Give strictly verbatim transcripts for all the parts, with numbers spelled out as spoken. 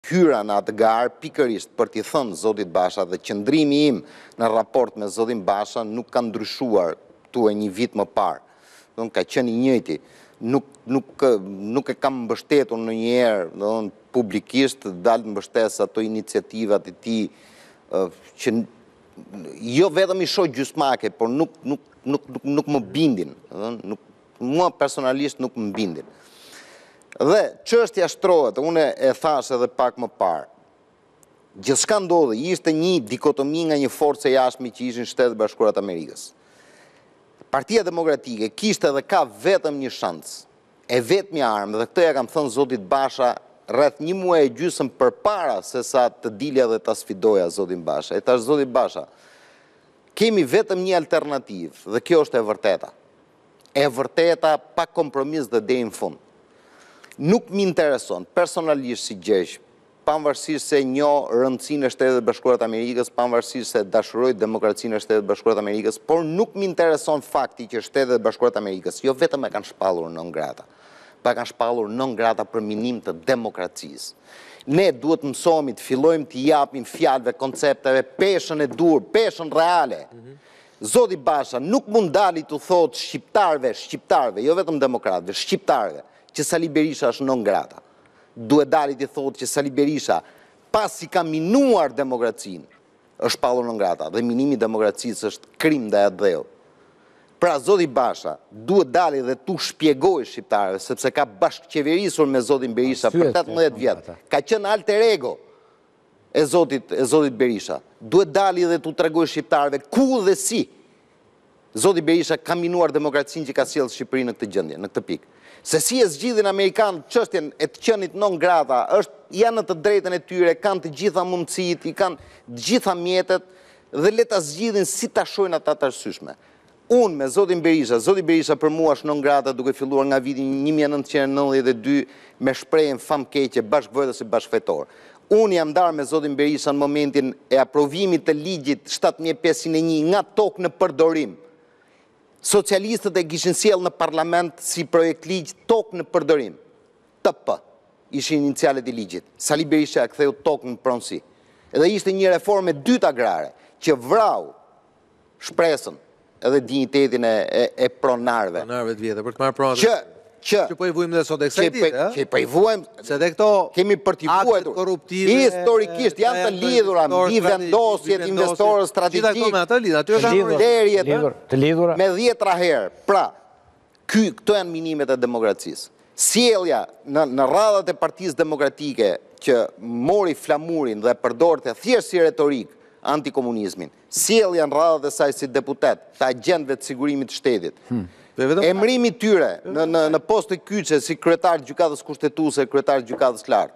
hyra në atë garë pikërisht për t'i thënë zotit Basha dhe qëndrimi im në raport me zotin Basha nuk ka ndryshuar tu e një vit më parë. Don ka qenë i njëjti. Nuk nuk nuk e kam mbështetur ndonjëherë, don publikisht dalë mbështes ato iniciativat e tij që jo vetëm i shoh gjysmake, por nuk nuk nuk nuk, nuk më bindin, don nuk mua personalisht nuk më bindin. Dhe çështja shtrohet, unë e thash edhe pak më parë. Gjithçka ndodhi, ishte një dikotomi nga një forcë e jashtme që ishin Shtetet Bashkuara të Amerikës. Partia Demokratike kishte edhe ka vetëm një shans, e vetmi armë, dhe këtë ja kam thënë zotit Basha rreth një muaj e gjysmë përpara se sa të dilja dhe ta sfidoja zotin Basha. E tash zoti Basha, kemi vetëm një alternativë dhe kjo është e vërteta. E vërteta pa kompromis dhe deri në fund. Nuk më intereson personalisht si gjesh, pavarësisht se njoh rëndësinë e Shtetet Bashkuara të Amerikës, pavarësisht se dashuroj demokracinë e Shtetet Bashkuara të Amerikës, por nuk më intereson fakti që Shtetet Bashkuara të Amerikës jo vetëm e kanë shpallur non grata, pa kanë shpallur non grata për minim të demokracisë. Ne duhet mësohemi të fillojmë të japim fjalëve, koncepteve, peshën e dur, peshën reale. Zoti Basha nuk mund dali të thotë shqiptarëve, shqiptarëve, jo vetëm demokratëve, shqiptarëve, që Sali Berisha është non grata. Duhet dali të thotë që Sali Berisha, pasi ka minuar demokracinë, është shpallur non grata, dhe minimi i demokracisë është krim ndaj atë dheu. Pra zoti Basha duhet dali dhe tu shpjegoj shqiptarëve, sepse ka bashkëqeverisur me zotin Berisha për tetëmbëdhjetë vjet. Ka qenë alter ego e zotit e zotit Berisha. Duhet dali dhe tu tregoj shqiptarëve ku dhe si zoti Berisha ka minuar demokracinë që ka sjellë Shqipërinë në këtë gjendje, në këtë pikë. Se si e zgjidhin amerikanë çështjen e të qenit non grata, është janë në të drejtën e tyre, kanë të gjitha mundësitë, i kanë të gjitha mjetet dhe le ta zgjidhin si ta shohin ata të arsyeshme. Unë me zotin Berisha, zoti Berisha për mua është non grata duke filluar nga viti një mijë e nëntëqind e nëntëdhjetë e dy me shprehjen famkeqe bashkëvojtës e bashkëfetor. Unë jam ndarë me zotin Berisha në momentin e aprovimit të ligjit shtatë mijë e pesëqind e një nga tokë në përdorim. Socialistët e kishin sjellë në parlament si projekt ligj tokë në përdorim. T P ishin inicialet i ligjit. Sali Berisha e ktheu tokë në pronësi. Edhe ishte një reformë e dytë agrare që vrau shpresën edhe dignitetin e, e, e pronarëve. Pronarëve të vjetë, për të marrë pronarëve. Që Që, që po i vujmë dhe sot e kësaj ditë, që po i vujmë, se dhe këto kemi për t'i vuajtur, korruptive, historikisht janë të lidhura mbi vendosjet, investorë, strategjik, lerjet, me dhjetra herë. Pra, ky, këto janë minimet e demokracisë. Sjellja në, në radhat e Partisë Demokratike që mori flamurin dhe përdorte thjesht si retorik antikomunizmin, sjellja në radhat e saj si deputet të agjentëve të sigurimit të shtetit. Hmm. Emrimi tyre në, në, në post të kyçe si kryetar gjykatës kushtetuese, kryetar gjykatës lartë.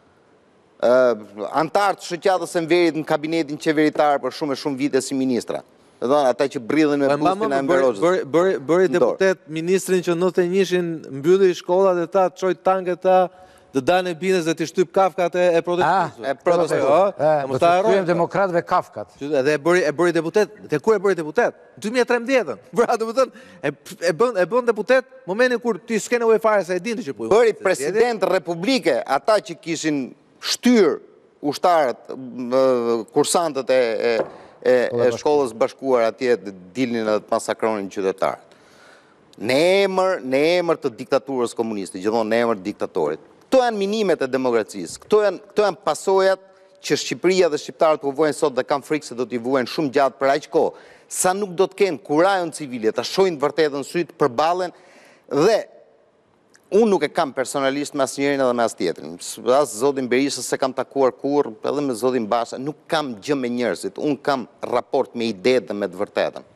Uh, antar të shoqatës Enverit në kabinetin qeveritar për shumë e shumë vite si ministra. Dhe ata që bridhen me bustin e Enver Hoxhës. Bëri deputet ministrin që në të njëshin mbylli shkollat e ta, çoj tanket ta, të dalën e binës dhe të shtyp kafkat e protestisë. E protestisë. Do të shtyjmë demokratëve kafkat. Dhe e bëri deputet, dhe kur e bëri deputet? Në dy mijë e trembëdhjetë. Pra, do të thënë, e bën e bën deputet momentin kur ti s'ke nevojë fare se e dinte që po. Bëri president republike, ata që kishin shtyr ushtarët, kursantët e e e shkollës bashkuar atje dilnin dhe të masakronin qytetarët. Në emër, në emër të diktaturës komuniste, gjithmonë në emër të diktatorit. Këto janë minimet e demokracisë, këto janë, këto janë pasojat që Shqipëria dhe shqiptarët po vojnë sot dhe kanë frikë se do t'i vojnë shumë gjatë për aq kohë, sa nuk do të kenë kurajon civile, ta shohin vërtetën sy të përballen dhe unë nuk e kam personalisht me asnjërin edhe me as tjetrin. As zotin Berisha se kam takuar kurrë, edhe me zotin Basha, nuk kam gjë me njerëzit, unë kam raport me idetë dhe me të vërtetën.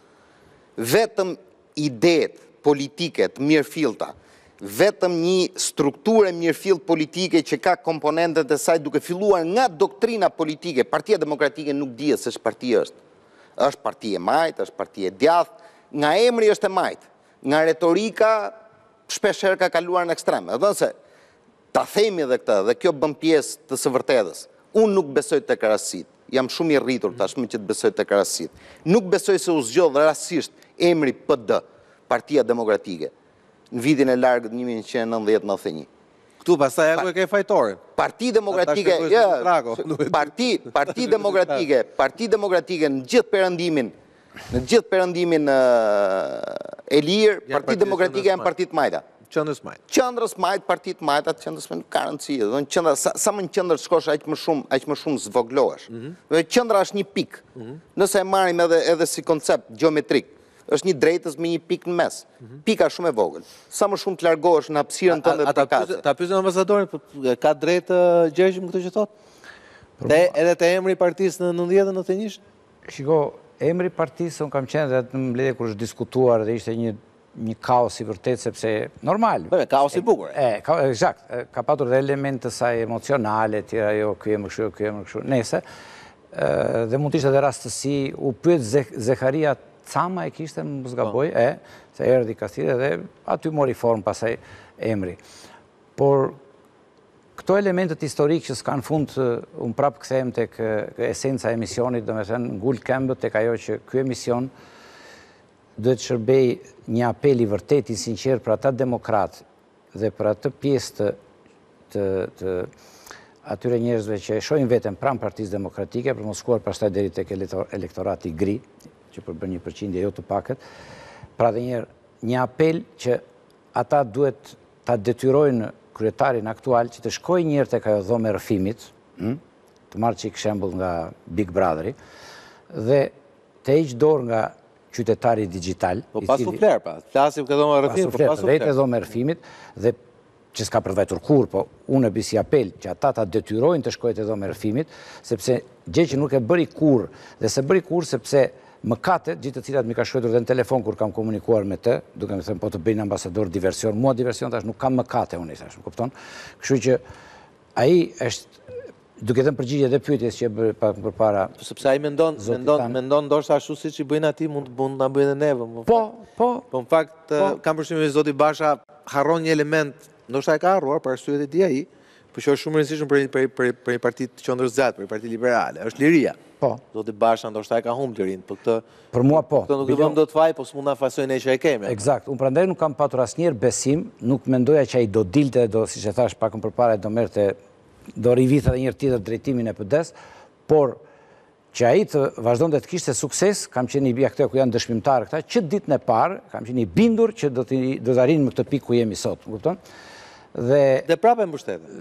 Vetëm idetë politike të mirëfillta, vetëm një strukturë mirëfillt politike që ka komponentet e saj duke filluar nga doktrina politike. Partia Demokratike nuk dihet se ç'parti është. Është parti e majtë, është parti e djathtë, nga emri është e majtë, nga retorika shpesh herë ka kaluar në ekstrem. Edhe se ta themi edhe këtë, dhe kjo bën pjesë të së vërtetës. Unë nuk besoj tek rastësitë. Jam shumë i rritur tashmë që të besoj tek rastësitë. Nuk besoj se u zgjodh rastësisht emri P D, Partia Demokratike, në vitin e largët një mijë nëntëqind e nëntëdhjetë nëntëdhjetë e një. Këtu pastaj ajo e ke fajtorin. Parti Demokratike, Ata shpjegoj ja, se Drago, nuk e di. Parti Parti Demokratike, Parti Demokratike në gjithë perëndimin, në gjithë perëndimin uh, e lirë, Janë Parti partitë Demokratike qendrës janë partit majta. Qendrës majt. Qendrës majt, partit majta, qendrës majt nuk ka rëndësi. Do të thonë qendra sa, sa më në qendër shkosh aq më shumë, aq më shumë zvoglohesh. Dhe qendra është një pikë. Nëse e marrim edhe edhe si koncept gjeometrik, është një drejtës me një pikë në mes. Pika shumë e vogël. Sa më shumë të largohesh në hapësirën tënde të përkatëse. Ta pyesën ambasadorin, po ka drejtë Gjergj me këtë që thotë? Te edhe te emri i partisë në nëntëdhjetë në të njëjtë? Shiko, emri partisë, unë kam qenë dhe në mbledhje kur është diskutuar dhe ishte një një kaos i vërtet, sepse normal. Po, kaos i bukur. E, ka, exakt, ka patur dhe elemente të saj emocionale, tjera jo, ky e më kështu, ky e më kështu. Nese, dhe mund të ishte dhe rastësi, u pyet Zekaria Cama e kishte më zgaboj, e, se erdhi Kastile dhe aty mori formë pasaj emri. Por këto elementet historikë që s'kan fund, unë prapë këthejmë tek esenca e emisionit, do me thënë, ngull këmbët tek ajo që ky emision duhet të shërbej një apel i vërtet i sinqer për ata demokrat dhe për atë pjesë të, të, të atyre njerëzve që e shohin veten pranë Partisë Demokratike, për mos shkuar pastaj deri tek elektorati gri, që përbën një përqindje jo të pakët. Pra dhe njerë, një apel që ata duhet ta detyrojnë kryetarin aktual që të shkojë njërë tek ajo dhomë e rrëfimit, të marrë çik shembull nga Big Brotheri, dhe të heqë dorë nga qytetari digital. Po pas u fler, pa. Flasim këtë dhomë e rrëfimit, po pas u fler. Vetë dhomë e rrëfimit, dhe që s'ka përvetur kur, po unë e bisi apel që ata ta detyrojnë të shkojnë te dhomë e rrëfimit, sepse gjë që nuk e bëri kur, dhe se bëri kur sepse mëkate, gjithë të cilat mi ka shkruar dhe në telefon kur kam komunikuar me të, duke më thënë po të bëjnë ambasador diversion, mua diversion tash nuk kam mëkate unë, tash, nuk kupton. Kështu që ai është duke dhënë përgjigje dhe pyetjes që e përpara. Sepse ai mendon, mendon, mendon ndoshta ashtu siç i bëjnë atij, mund mund ta bëjnë neve. Po, po. Po në fakt kam përshtypjen se zoti Basha harron një element, ndoshta e ka harruar për arsyet e di ai, por që është shumë e rëndësishme për për për për një parti të qendrës zgjatë, për një parti liberale, është liria. Po. Zoti Basha ndoshta e ka humbur lirin, por këtë për mua po. Këtë nuk e vëm dot faj, po s'mund na fasojnë ne që e kemi. Eksakt. Unë prandaj nuk kam patur asnjëherë besim, nuk mendoja që ai do dilte, do siç e thash pak më përpara do merrte do rivitha dhe njërë tjetër drejtimin e P D S, por që ai të vazhdonte të kishte sukses, kam qenë i bia këto ku janë dëshmimtarë këta, që ditën e parë, kam qenë i bindur që do të do të arrijmë në këtë pikë ku jemi sot, më kupton? Dhe dhe prapë e mbështet.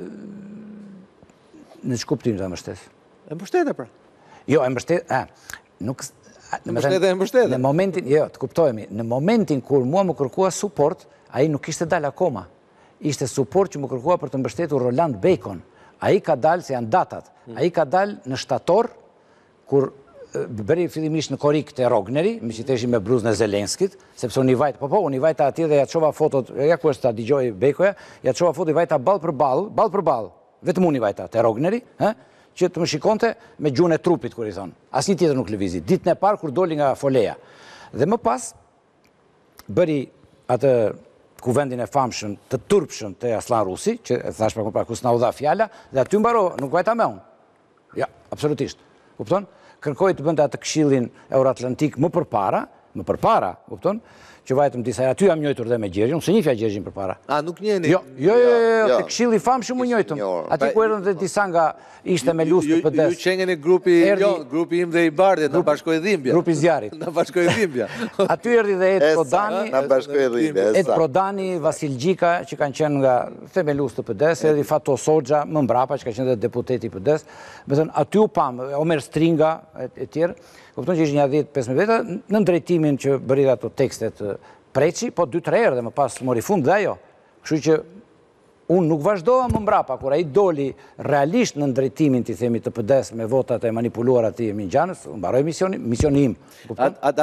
Në ç'kuptim ta mbështet? E mbështet pra. Jo, e mbështet, a, nuk në mbështet e mbështet. Në momentin, jo, të kuptohemi, në momentin kur mua më kërkua suport, ai nuk kishte dalë akoma. Ishte suport që më kërkua për të mbështetur Roland Bacon. Ai ka dalë, se janë datat, ai ka dalë në shtator, kur bëri fillimisht në korik të Rogneri, me që të ishim me bluzën e Zelenskit, sepse unë i vajta, po po, unë i vajta atje dhe ja qova fotot, ja ku është ta digjoj Bekoja, ja qova fotot i vajta bal për bal, bal për bal, vetëm unë i vajta të Rogneri, që të më shikonte me gjuhën e trupit, kur i thonë. Asnjë tjetër nuk lëvizi. Ditën e parë kur doli nga foleja. Dhe më pas, bëri atë kuvendin e famshëm të turpshëm të Aslan Rusi, që e thash për këpër kus na u dha fjalla, dhe aty mbaro, nuk vajta me unë. Ja, absolutisht. Kupton? Kërkoj të bënda atë këshillin Euroatlantik më përpara, më përpara, kupton? Që vajtëm disa, aty jam njojtur dhe me Gjergjin, unë se njifja Gjergjin përpara. A, nuk njeni? Jo, jo, jo, jo, të këshilli famshëm u njojtëm. Aty ku erdhën dhe disa nga ishte me lustë të P D S. Ju qengeni grupi, jo, grupi im dhe i Bardit, në bashkoj dhimbja. Grupi zjarit. Në bashkoj dhimbja. Aty erdi dhe Ed Prodani, Në bashkoj dhimbja, Ed Prodani, Vasil Gjika, që kanë qenë nga themelus të P D S, erdi Fato Soxha, më mbrapa, që ka qenë dhe deputeti P D S. Me thënë, aty u pam, Omer Stringa, e tjerë, kupton që ishë një dhjetë pesëmbëdhjetë veta, në drejtimin që bëri ato tekstet preqi, po dy tre herë dhe më pas mori fund dhe ajo. Kështu që unë nuk vazhdoha më mbrapa, kur ai doli realisht në drejtimin, ti themi, të P D S me votat e manipuluar ati e Mingjanës, unë baroj misioni, misioni im.